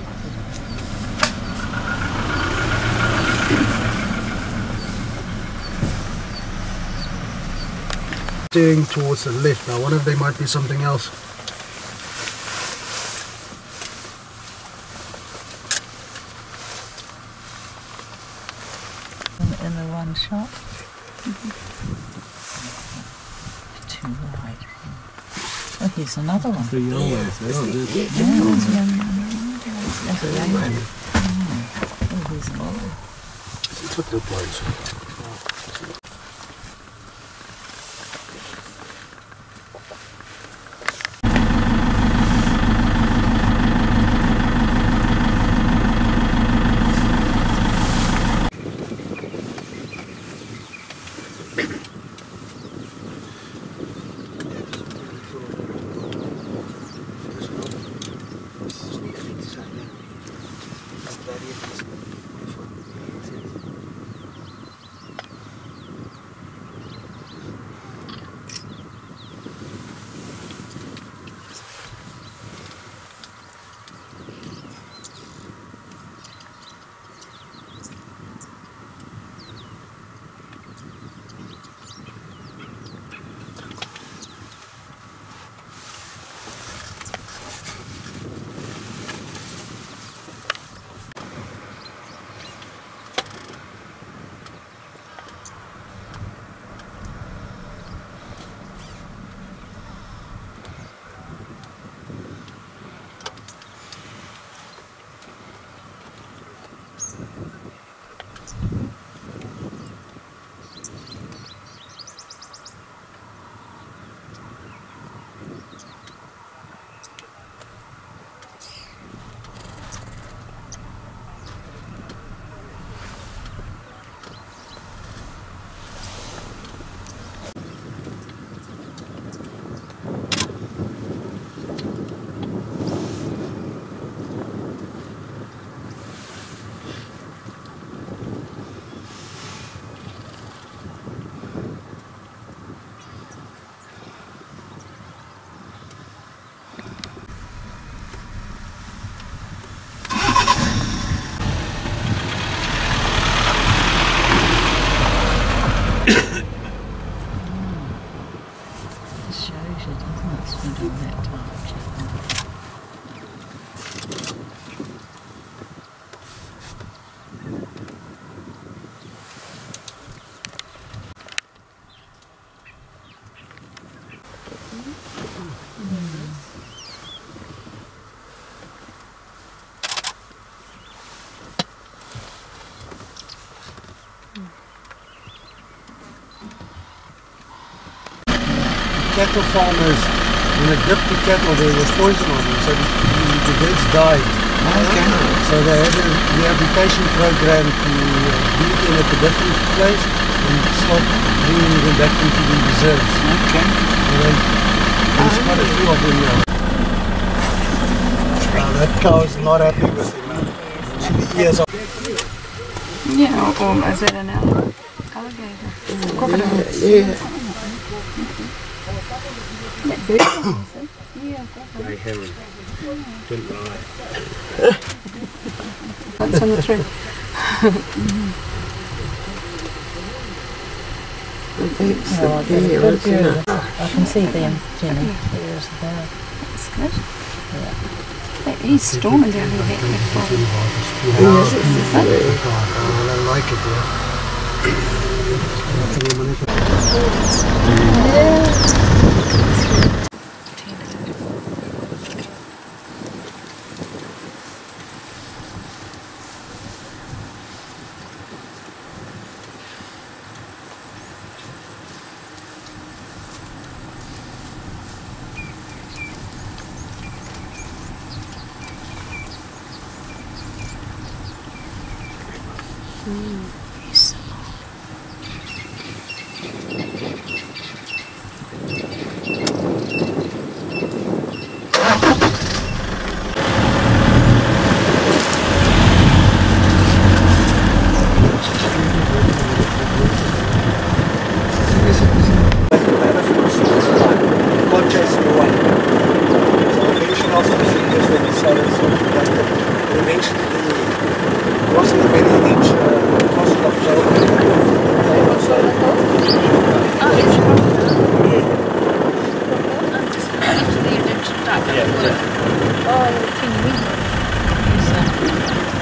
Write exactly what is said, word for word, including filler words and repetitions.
Steering towards the left. Now, what if there might be something else? In the one shot. Mm-hmm. Too wide. Oh, here's another one. The young ones. Yeah, there's a young one. There's a young one. Oh, here's another one. It's a good place. Cattle farmers, when they dipped the cattle, there was poison on them, so the, the birds died. Okay. So they had a rehabilitation program to breed them at a different place and start bringing them back into the reserves. Okay. And then, there's quite a few of them now. Now that cow is not happy with him. She ears off. Yeah, or is that an alligator? It's a crocodile. Yeah. That bird, is it? Yeah, Grey heron. Didn't lie. that's on the tree. Oh, good view. I can see them, Jenny. There's the bird. That's good. Yeah. That, he's storming down here. That big Yes, I like it, little teeny weeny. Yes, sir.